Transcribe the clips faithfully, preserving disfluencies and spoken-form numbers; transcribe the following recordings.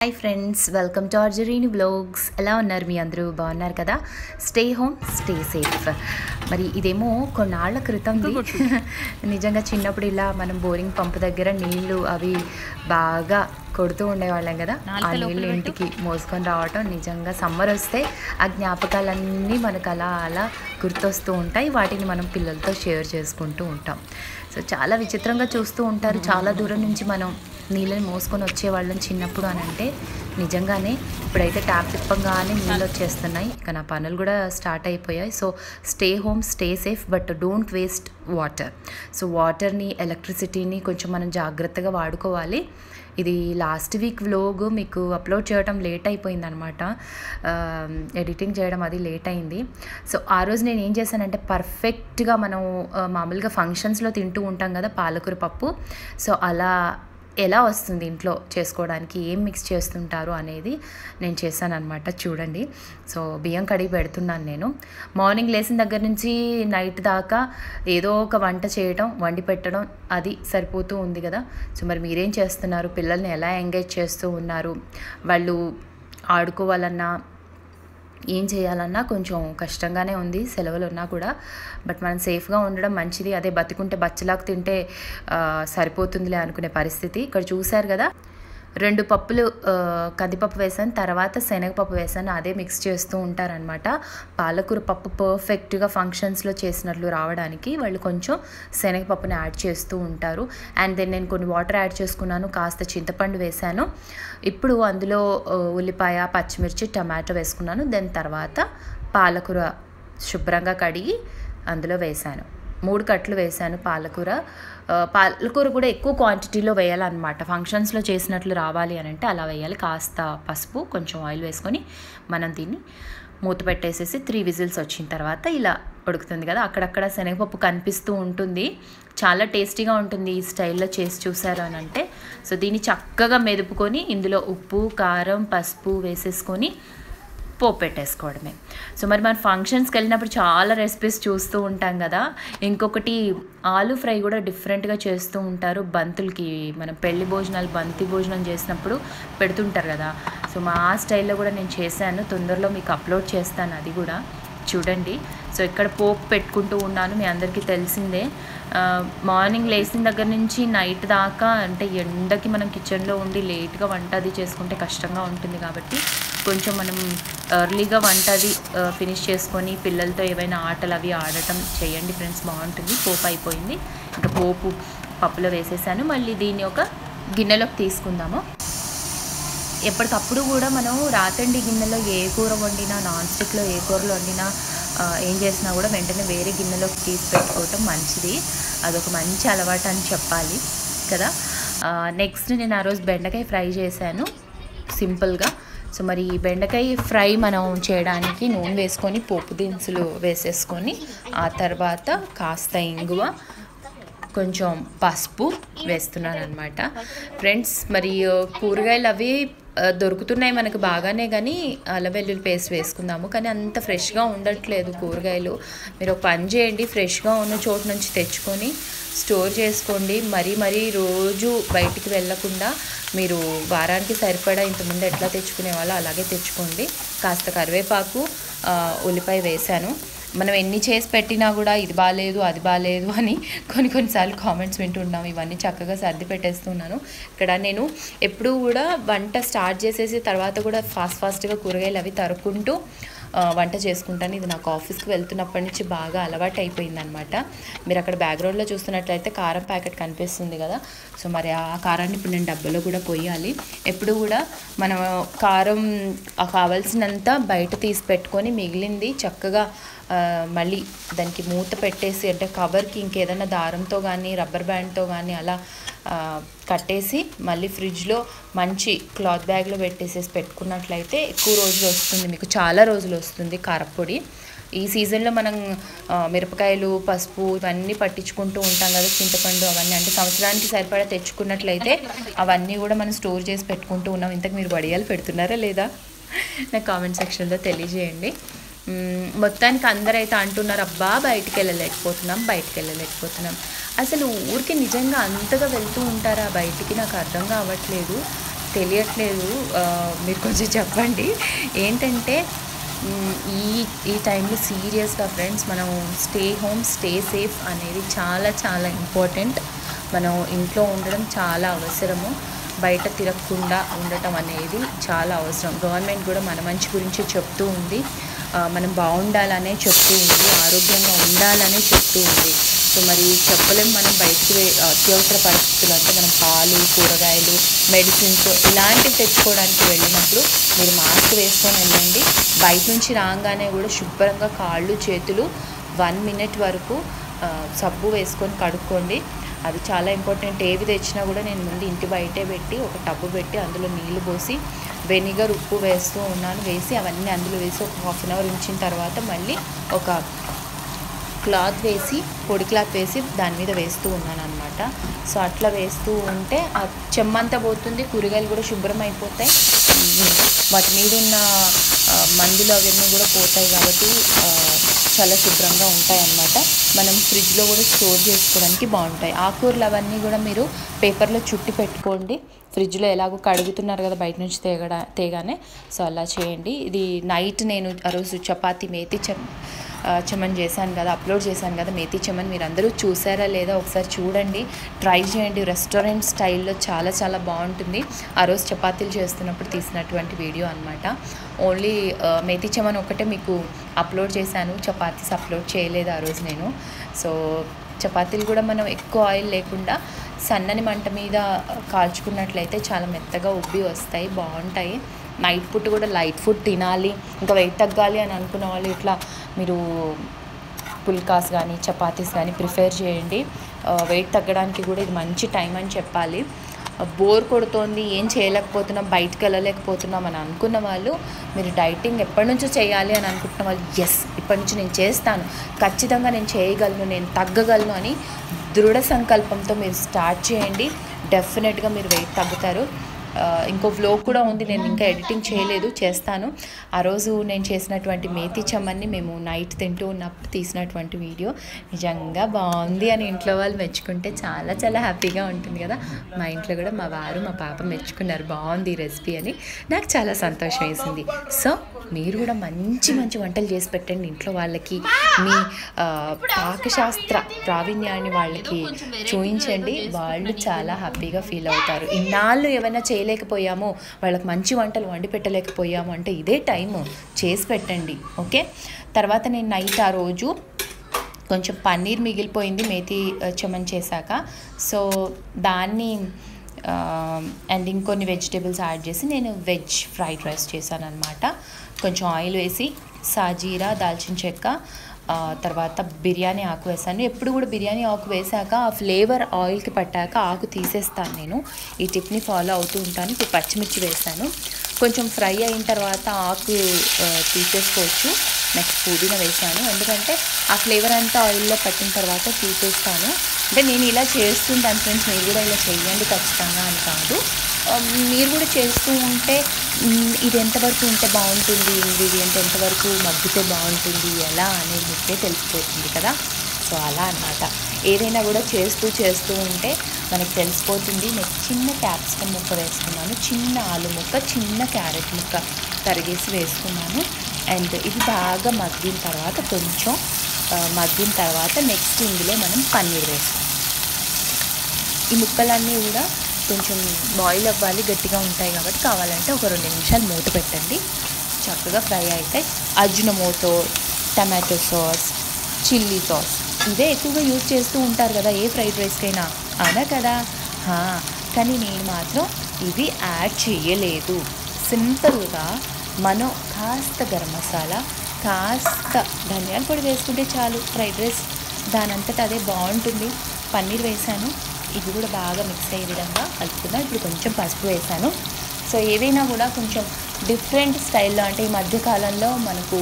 Hi friends, welcome to ఆర్జరీని blogs. ఎలా ఉన్నారు? మీ అందరూ బాగున్నారు కదా? Stay home, stay safe. మరి ఇదేమో కొన్నాళ్ల క్రితం నిజంగా చిన్నప్పుడు ఇలా మనం బోరింగ్ పంపు దగ్గర నీళ్లు అవి బాగా కొడుతూ ఉండేవాళ్ళం కదా. ఆ నీళ్ళు ఇంటికి మోసుకొని రావటం, నిజంగా సమ్మర్ వస్తే ఆ జ్ఞాపకాలన్నీ మనకు అలా అలా గుర్తొస్తూ ఉంటాయి. వాటిని మనం పిల్లలతో షేర్ చేసుకుంటూ ఉంటాం. సో చాలా విచిత్రంగా చూస్తూ ఉంటారు. చాలా దూరం నుంచి మనం నీళ్ళని మోసుకొని వచ్చేవాళ్ళం చిన్నప్పుడు అని అంటే, నిజంగానే ఇప్పుడైతే ట్యాప్ తిప్పంగానే నీళ్ళు వచ్చేస్తున్నాయి. ఇక నా పనులు కూడా స్టార్ట్ అయిపోయాయి. So stay home, stay safe, but don't waste water. So వాటర్ని, ఎలక్ట్రిసిటీని కొంచెం మనం జాగ్రత్తగా వాడుకోవాలి. ఇది లాస్ట్ వీక్ వ్లాగ్ మీకు అప్లోడ్ చేయడం లేట్ అయిపోయింది అనమాట. ఎడిటింగ్ చేయడం అది లేట్ అయింది. సో ఆ రోజు నేను ఏం చేశానంటే, పర్ఫెక్ట్గా మనం మామూలుగా ఫంక్షన్స్లో తింటూ ఉంటాం కదా పాలకూర పప్పు. సో అలా ఎలా వస్తుంది ఇంట్లో చేసుకోవడానికి, ఏం మిక్స్ చేస్తుంటారు అనేది నేను చేశాను అనమాట. చూడండి. సో బియ్యం కడిగి పెడుతున్నాను నేను. మార్నింగ్ లేచిన దగ్గర నుంచి నైట్ దాకా ఏదో ఒక వంట చేయడం, వండి పెట్టడం అది సరిపోతూ ఉంది కదా. సో మరి మీరేం చేస్తున్నారు? పిల్లల్ని ఎలా ఎంగేజ్ చేస్తూ ఉన్నారు? వాళ్ళు ఆడుకోవాలన్నా ఏం చేయాలన్నా కొంచెం కష్టంగానే ఉంది, సెలవులు ఉన్నా కూడా. బట్ మనం సేఫ్గా ఉండడం మంచిది. అదే బతికుంటే బచ్చలాకు తింటే సరిపోతుందిలే అనుకునే పరిస్థితి. ఇక్కడ చూశారు కదా, రెండు పప్పులు కందిపప్పు వేసాను, తర్వాత శనగపప్పు వేసాను. అదే మిక్స్ చేస్తూ ఉంటారనమాట. పాలకూర పప్పు పర్ఫెక్ట్గా ఫంక్షన్స్లో చేసినట్లు రావడానికి వాళ్ళు కొంచెం శనగపప్పుని యాడ్ చేస్తూ ఉంటారు. అండ్ దెన్ నేను కొన్ని వాటర్ యాడ్ చేసుకున్నాను, కాస్త చింతపండు వేశాను. ఇప్పుడు అందులో ఉల్లిపాయ, పచ్చిమిర్చి, టమాటో వేసుకున్నాను. దెన్ తర్వాత పాలకూర శుభ్రంగా కడిగి అందులో వేశాను. మూడు కట్లు వేశాను పాలకూర. పాలకూర కూడా ఎక్కువ క్వాంటిటీలో వేయాలన్నమాట. ఫంక్షన్స్లో చేసినట్లు రావాలి అని అంటే అలా వేయాలి. కాస్త పసుపు, కొంచెం ఆయిల్ వేసుకొని మనం దీన్ని మూత పెట్టేసేసి త్రీ విజిల్స్ వచ్చిన తర్వాత ఇలా ఉడుకుతుంది కదా. అక్కడక్కడ శనగపప్పు కనిపిస్తూ ఉంటుంది. చాలా టేస్టీగా ఉంటుంది ఈ స్టైల్లో చేసి చూసారు అని అంటే. సో దీన్ని చక్కగా మెదుపుకొని ఇందులో ఉప్పు, కారం, పసుపు వేసేసుకొని పోపు పెట్టేసుకోవడమే. సో మరి మన ఫంక్షన్స్కి వెళ్ళినప్పుడు చాలా రెసిపీస్ చూస్తూ ఉంటాం కదా. ఇంకొకటి ఆలూ ఫ్రై కూడా డిఫరెంట్గా చేస్తూ ఉంటారు బంతులకి. మనం పెళ్లి భోజనాలు, బంతి భోజనం చేసినప్పుడు పెడుతుంటారు కదా. సో మా స్టైల్లో కూడా నేను చేశాను. తొందరలో మీకు అప్లోడ్ చేస్తాను అది కూడా చూడండి. సో ఇక్కడ పోపు పెట్టుకుంటూ ఉన్నాను, మీ అందరికీ తెలిసిందే. మార్నింగ్ లేచిన దగ్గర నుంచి నైట్ దాకా అంటే ఎండకి మనం కిచెన్లో ఉండి లేట్గా వంట అది చేసుకుంటే కష్టంగా ఉంటుంది. కాబట్టి కొంచెం మనం ఎర్లీగా వంట అది ఫినిష్ చేసుకొని పిల్లలతో ఏవైనా ఆటలు అవి ఆడటం చేయండి ఫ్రెండ్స్, బాగుంటుంది. పోపు అయిపోయింది, ఇంకా పోపు పప్పులో వేసేసాను. మళ్ళీ దీన్ని ఒక గిన్నెలోకి తీసుకుందాము. ఎప్పటికప్పుడు కూడా మనం రాతండి గిన్నెలో ఏ కూర వండినా, నాన్ స్టిక్లో ఏ కూరలు వండినా, ఏం చేసినా కూడా వెంటనే వేరే గిన్నెలోకి తీసి పెట్టుకోవటం మంచిది. అదొక మంచి అలవాటు అని చెప్పాలి కదా. నెక్స్ట్ నేను ఆ రోజు బెండకాయ ఫ్రై చేశాను సింపుల్గా. సో మరి ఈ బెండకాయ ఫ్రై మనం చేయడానికి నూనె వేసుకొని పోపు దినుసులు వేసేసుకొని, ఆ తర్వాత కాస్త ఇంగువ, కొంచెం పసుపు వేస్తున్నాను అనమాట ఫ్రెండ్స్. మరి కూరగాయలు అవి దొరుకుతున్నాయి మనకు బాగానే, కానీ అల్లం వెల్లుల్లి పేస్ట్ వేసుకుందాము. కానీ అంత ఫ్రెష్గా ఉండట్లేదు కూరగాయలు. మీరు ఒక పని చేయండి, ఫ్రెష్గా ఉన్న చోటు నుంచి తెచ్చుకొని స్టోర్ చేసుకోండి. మరీ మరీ రోజు బయటికి వెళ్ళకుండా మీరు వారానికి సరిపడా ఇంతకుముందు ఎట్లా తెచ్చుకునే వాళ్ళో అలాగే తెచ్చుకోండి. కాస్త కరివేపాకు, ఉల్లిపాయ వేశాను. మనం ఎన్ని చేసి పెట్టినా కూడా ఇది బాగాలేదు, అది బాగాలేదు అని కొన్ని కొన్నిసార్లు కామెంట్స్ వింటున్నాం. ఇవన్నీ చక్కగా సర్ది పెట్టేస్తున్నాను. ఇక్కడ నేను ఎప్పుడూ కూడా వంట స్టార్ట్ చేసేసి తర్వాత కూడా ఫాస్ట్ ఫాస్ట్గా కూరగాయలు అవి తరుక్కుంటూ వంట చేసుకుంటాను. ఇది నాకు ఆఫీస్కి వెళ్తున్నప్పటి నుంచి బాగా అలవాటు అయిపోయింది అనమాట. మీరు అక్కడ బ్యాక్గ్రౌండ్లో చూస్తున్నట్లయితే కారం ప్యాకెట్ కనిపిస్తుంది కదా. సో మరి ఆ కారాన్ని ఇప్పుడు నేను డబ్బాలో కూడా పోయాలి. ఎప్పుడు కూడా మనం కారం కావాల్సినంత బయట తీసి పెట్టుకొని మిగిలింది చక్కగా మళ్ళీ దానికి మూత పెట్టేసి, అంటే కవర్కి ఇంకేదైనా దారంతో కానీ రబ్బర్ బ్యాండ్తో కానీ అలా కట్టేసి మళ్ళీ ఫ్రిడ్జ్లో మంచి క్లాత్ బ్యాగ్లో పెట్టేసేసి పెట్టుకున్నట్లయితే ఎక్కువ రోజులు వస్తుంది, మీకు చాలా రోజులు వస్తుంది కారపొడి. ఈ సీజన్లో మనం మిరపకాయలు, పసుపు ఇవన్నీ పట్టించుకుంటూ ఉంటాం కదా, చింతపండు అవన్నీ. అంటే సంవత్సరానికి సరిపడా తెచ్చుకున్నట్లయితే అవన్నీ కూడా మనం స్టోర్ చేసి పెట్టుకుంటూ ఉన్నాం. ఇంతకు మీరు వడియాలు పెడుతున్నారా లేదా నాకు కామెంట్ సెక్షన్లో తెలియజేయండి. మొత్తానికి అందరైతే అంటున్నారు, అబ్బా బయటికి వెళ్ళలేకపోతున్నాం బయటికి వెళ్ళలేకపోతున్నాం అసలు ఊరికి నిజంగా అంతగా వెళ్తూ ఉంటారా బయటికి? నాకు అర్థం కావట్లేదు. తెలియట్లేదు, మీరు కొంచెం చెప్పండి. ఏంటంటే ఈ ఈ టైంలో సీరియస్గా ఫ్రెండ్స్ మనం స్టే హోమ్ స్టే సేఫ్ అనేది చాలా చాలా ఇంపార్టెంట్. మనం ఇంట్లో ఉండడం చాలా అవసరము, బయట తిరగకుండా ఉండటం అనేది చాలా అవసరం. గవర్నమెంట్ కూడా మన మంచి గురించి చెప్తూ ఉంది, మనం బాగుండాలనే చెప్తూ ఉంది, ఆరోగ్యంగా ఉండాలనే చెప్తూ ఉంది. సో మరి చెప్పలేం, మనం బయటికి అత్యవసర పరిస్థితులు అంటే మనం పాలు, కూరగాయలు, మెడిసిన్స్ ఇలాంటివి తెచ్చుకోవడానికి వెళ్ళినప్పుడు మీరు మాస్క్ వేసుకొని వెళ్ళండి. బయట నుంచి రాగానే కూడా శుభ్రంగా కాళ్ళు చేతులు వన్ మినిట్ వరకు సబ్బు వేసుకొని కడుక్కోండి. అది చాలా ఇంపార్టెంట్. ఏవి తెచ్చినా కూడా నేను ముందు ఇంటి బయటే పెట్టి ఒక టబ్బు పెట్టి అందులో నీళ్లు పోసి వెనిగర్ ఉప్పు వేస్తూ ఉన్నాను. వేసి అవన్నీ అందులో వేసి ఒక హాఫ్ అన్ అవర్ ఉంచిన తర్వాత మళ్ళీ ఒక క్లాత్ వేసి పొడి క్లాత్ వేసి దాని మీద వేస్తూ ఉన్నాను అనమాట. సో అట్లా వేస్తూ ఉంటే ఆ చెమ్మంతా పోతుంది, కూరగాయలు కూడా శుభ్రం అయిపోతాయి, వాటి మీద ఉన్న మందులు అవన్నీ కూడా పోతాయి కాబట్టి చాలా శుభ్రంగా ఉంటాయి అన్నమాట. మనం ఫ్రిడ్జ్లో కూడా స్టోర్ చేసుకోవడానికి బాగుంటాయి. ఆకుకూరలు అవన్నీ కూడా మీరు పేపర్లో చుట్టి పెట్టుకోండి. ఫ్రిడ్జ్లో ఎలాగో కడుగుతున్నారు కదా బయట నుంచి తేగడా తేగానే, సో అలా చేయండి. ఇది నైట్ నేను ఆ రోజు చపాతీ మేతి చెమ్ చమన్ చేశాను కదా, అప్లోడ్ చేశాను కదా మేతి చమన్, మీరు అందరూ చూసారా లేదా ఒకసారి చూడండి, ట్రై చేయండి. రెస్టారెంట్ స్టైల్లో చాలా చాలా బాగుంటుంది. ఆ రోజు చపాతీలు చేస్తున్నప్పుడు తీసినటువంటి వీడియో అనమాట. ఓన్లీ మేతి చమన్ ఒకటే మీకు అప్లోడ్ చేశాను, చపాతీస్ అప్లోడ్ చేయలేదు ఆ రోజు నేను. సో చపాతీలు కూడా మనం ఎక్కువ ఆయిల్ లేకుండా సన్నని మంట మీద కాల్చుకున్నట్లయితే చాలా మెత్తగా ఉబ్బి వస్తాయి, బాగుంటాయి. నైట్ ఫుడ్ కూడా లైట్ ఫుడ్ తినాలి, ఇంకా వెయిట్ తగ్గాలి అని అనుకున్న వాళ్ళు ఇట్లా మీరు పుల్కాస్ కానీ చపాతీస్ కానీ ప్రిఫర్ చేయండి. వెయిట్ తగ్గడానికి కూడా ఇది మంచి టైం అని చెప్పాలి. బోర్ కొడుతోంది, ఏం చేయలేకపోతున్నాం, బయటకు వెళ్ళలేకపోతున్నాం అని అనుకున్న వాళ్ళు, మీరు డైటింగ్ ఎప్పటి నుంచో చేయాలి అని అనుకుంటున్న వాళ్ళు, ఎస్ ఇప్పటి నుంచి నేను చేస్తాను, ఖచ్చితంగా నేను చేయగలను, నేను తగ్గగలను అని దృఢ సంకల్పంతో మీరు స్టార్ట్ చేయండి. డెఫినెట్గా మీరు వెయిట్ తగ్గుతారు. ఇంకో వ్లాగ్ కూడా ఉంది, నేను ఇంకా ఎడిటింగ్ చేయలేదు, చేస్తాను. ఆ రోజు నేను చేసినటువంటి మేతి చమ్మన్ని మేము నైట్ తింటూ ఉన్నప్పుడు తీసినటువంటి వీడియో నిజంగా బాగుంది అని ఇంట్లో వాళ్ళు మెచ్చుకుంటే చాలా చాలా హ్యాపీగా ఉంటుంది కదా. మా ఇంట్లో కూడా మా వారు మా పాప మెచ్చుకున్నారు బాగుంది ఈ రెసిపీ అని, నాకు చాలా సంతోషం వేసింది. సో మీరు కూడా మంచి మంచి వంటలు చేసి పెట్టండి ఇంట్లో వాళ్ళకి, మీ పాకశాస్త్ర ప్రావీణ్యాన్ని వాళ్ళకి చూపించండి, వాళ్ళు చాలా హ్యాపీగా ఫీల్ అవుతారు. ఇన్నాళ్ళు ఏమైనా చేయలేకపోయాము, వాళ్ళకి మంచి వంటలు వండి పెట్టలేకపోయాము అంటే ఇదే టైము, చేసి పెట్టండి. ఓకే, తర్వాత నేను నైట్ ఆ రోజు కొంచెం పన్నీర్ మిగిలిపోయింది మేతి చమన్ చేశాక, సో దాన్ని అండ్ ఇంకొన్ని వెజిటేబుల్స్ యాడ్ చేసి నేను వెజ్ ఫ్రైడ్ రైస్ చేశాను అనమాట. కొంచెం ఆయిల్ వేసి సాజీరా, దాల్చిన చెక్క, తర్వాత బిర్యానీ ఆకు వేసాను. ఎప్పుడు కూడా బిర్యానీ ఆకు వేసాక ఆ ఫ్లేవర్ ఆయిల్కి పట్టాక ఆకు తీసేస్తాను నేను, ఈ టిప్ని ఫాలో అవుతూ ఉంటాను. ఇప్పుడు పచ్చిమిర్చి వేసాను, కొంచెం ఫ్రై అయిన తర్వాత ఆకు తీసేసుకోవచ్చు. నెక్స్ట్ పుదీనా వేసాను, ఎందుకంటే ఆ ఫ్లేవర్ అంతా ఆయిల్లో పట్టిన తర్వాత తీసేస్తాను. అంటే నేను ఇలా చేస్తుంటాను ఫ్రెండ్స్, మీరు కూడా ఇలా చేయండి ఖచ్చితంగా అని కాదు, మీరు కూడా చేస్తూ ఉంటే ఇది ఎంతవరకు ఉంటే బాగుంటుంది, ఇంగ్రీడియంట్ ఎంతవరకు మగ్గితే బాగుంటుంది ఎలా అనేది మీకే తెలిసిపోతుంది కదా. సో అలా అన్నమాట, ఏదైనా కూడా చేస్తూ చేస్తూ ఉంటే మనకు తెలిసిపోతుంది. నెక్స్ట్ చిన్న క్యాప్సికమ్ ముక్క వేసుకున్నాను, చిన్న ఆలు ముక్క, చిన్న క్యారెట్ ముక్క తరిగేసి వేసుకున్నాను. అండ్ ఇది బాగా మగ్గిన తర్వాత కొంచెం మగ్గిన తర్వాత నెక్స్ట్ ఇందులో మనం పన్నీర్ వేస్తాం. ఈ ముక్కలన్నీ కూడా కొంచెం బాయిల్ అవ్వాలి, గట్టిగా ఉంటాయి కాబట్టి కావాలంటే ఒక రెండు నిమిషాలు మూత పెట్టండి, చక్కగా ఫ్రై అయితే. Ajinomoto, tomato sauce, chilli sauce ఇవే ఎక్కువగా యూజ్ చేస్తూ ఉంటారు కదా ఏ ఫ్రైడ్ రైస్కైనా, అవునా కదా. కానీ నేను మాత్రం ఇవి యాడ్ చేయలేదు. సింపుల్గా మనం కాస్త గరం మసాలా, కాస్త ధనియాల పొడి వేసుకుంటే చాలు, ఫ్రైడ్ రైస్ దానంతటా అదే బాగుంటుంది. పన్నీర్ వేసాను, ఇది కూడా బాగా మిక్స్ అయ్యే విధంగా కలుపుకుందాం. ఇప్పుడు కొంచెం పసుపు వేసాను. సో ఏదైనా కూడా కొంచెం డిఫరెంట్ స్టైల్లో, అంటే ఈ మధ్యకాలంలో మనకు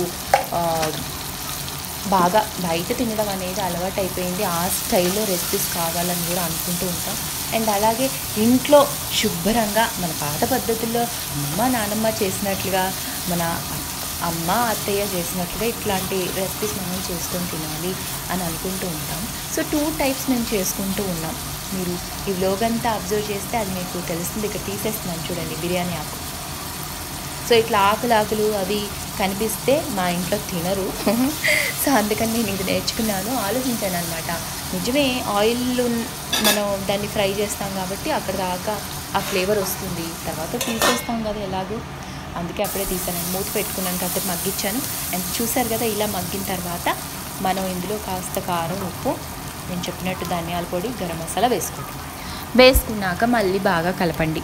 బాగా బయట తినడం అనేది అలవాటు అయిపోయింది, ఆ స్టైల్లో రెసిపీస్ కావాలని కూడా అనుకుంటూ ఉంటాం. అండ్ అలాగే ఇంట్లో శుభ్రంగా మన పాత పద్ధతుల్లో అమ్మ నానమ్మ చేసినట్లుగా, మన అమ్మ అత్తయ్య చేసినట్లుగా ఇట్లాంటి రెసిపీస్ మనం చేసుకొని తినాలి అని అనుకుంటూ ఉంటాం. సో టూ టైప్స్ మేము చేసుకుంటూ ఉన్నాం. మీరు ఈ వ్లాగ్ అంతా అబ్జర్వ్ చేస్తే అది మీకు తెలుస్తుంది. ఇక్కడ తీసేస్తున్నాను చూడండి బిర్యానీ ఆకు. సో ఇట్లా ఆకులు ఆకులు అవి కనిపిస్తే మా ఇంట్లో తినరు. సో అందుకని నేను ఇది నేర్చుకున్నాను, ఆలోచించాను అనమాట. నిజమే, ఆయిల్ మనం దాన్ని ఫ్రై చేస్తాం కాబట్టి అక్కడ దాకా ఆ ఫ్లేవర్ వస్తుంది, తర్వాత తీసేస్తాం కదా ఎలాగో, అందుకే అప్పుడే తీసాను. మూత పెట్టుకున్నాను, కాసేపు మగ్గించాను. అండ్ చూసారు కదా, ఇలా మగ్గిన తర్వాత మనం ఇందులో కాస్త కారం, ఉప్పు, నేను చెప్పినట్టు ధనియాల పొడి, గరం మసాలా వేసుకుంటాం. వేసుకున్నాక మళ్ళీ బాగా కలపండి.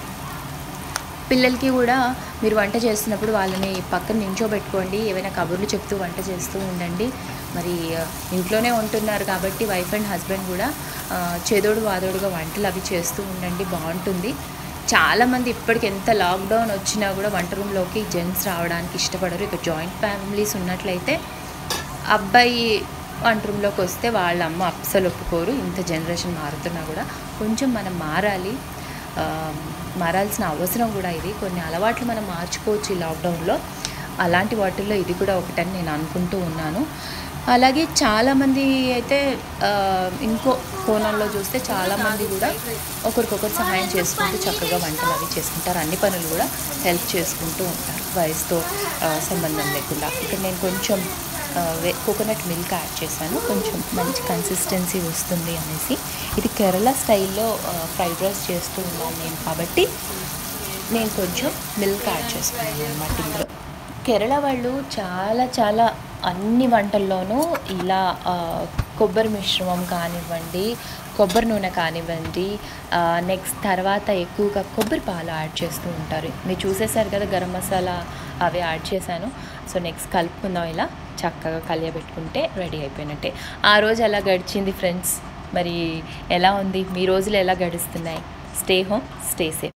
పిల్లలకి కూడా మీరు వంట చేస్తున్నప్పుడు వాళ్ళని పక్కన నించోబెట్టుకోండి, ఏవైనా కబుర్లు చెప్తూ వంట చేస్తూ ఉండండి. మరి ఇంట్లోనే ఉంటున్నారు కాబట్టి వైఫ్ అండ్ హస్బెండ్ కూడా చేదోడు వాదోడుగా వంటలు అవి చేస్తూ ఉండండి, బాగుంటుంది. చాలామంది ఇప్పటికి ఎంత లాక్డౌన్ వచ్చినా కూడా వంట రూమ్లోకి జెంట్స్ రావడానికి ఇష్టపడరు. ఇక జాయింట్ ఫ్యామిలీస్ ఉన్నట్లయితే అబ్బాయి వంట రూమ్లోకి వస్తే వాళ్ళ అమ్మ అస్సలు ఒప్పుకోరు. ఇంత జనరేషన్ మారుతున్నా కూడా కొంచెం మనం మారాలి, మారాల్సిన అవసరం కూడా ఇది. కొన్ని అలవాట్లు మనం మార్చుకోవచ్చు ఈ లాక్డౌన్లో, అలాంటి వాటిల్లో ఇది కూడా ఒకటని నేను అనుకుంటూ ఉన్నాను. అలాగే చాలామంది అయితే ఇంకో కోణంలో చూస్తే చాలామంది కూడా ఒకరికొకరు సహాయం చేసుకుంటూ చక్కగా వంటలు అవి చేసుకుంటారు. అన్ని పనులు కూడా హెల్ప్ చేసుకుంటూ ఉంటారు, వయసుతో సంబంధం లేకుండా. ఇక్కడ నేను కొంచెం కోకోనట్ మిల్క్ యాడ్ చేశాను, కొంచెం మంచి కన్సిస్టెన్సీ వస్తుంది అనేసి. ఇది కేరళ స్టైల్లో ఫ్రైడ్ రైస్ చేస్తూ ఉన్నాను నేను కాబట్టి నేను కొంచెం మిల్క్ యాడ్ చేసుకున్నాను అన్నమాట ఇందులో. కేరళ వాళ్ళు చాలా చాలా అన్ని వంటల్లోనూ ఇలా కొబ్బరి మిశ్రమం కానివ్వండి, కొబ్బరి నూనె కానివ్వండి, నెక్స్ట్ తర్వాత ఎక్కువగా కొబ్బరి పాలు యాడ్ చేస్తూ ఉంటారు. మీరు చూసేసారు కదా, గరం మసాలా అవి యాడ్ చేశాను. సో నెక్స్ట్ కలుపుకుందాం, ఇలా చక్కగా కలియబెట్టుకుంటే రెడీ అయిపోయినట్టే. ఆ రోజు ఎలా గడిచింది ఫ్రెండ్స్, మరి ఎలా ఉంది, మీ రోజులు ఎలా గడుస్తున్నాయి? Stay home, stay safe.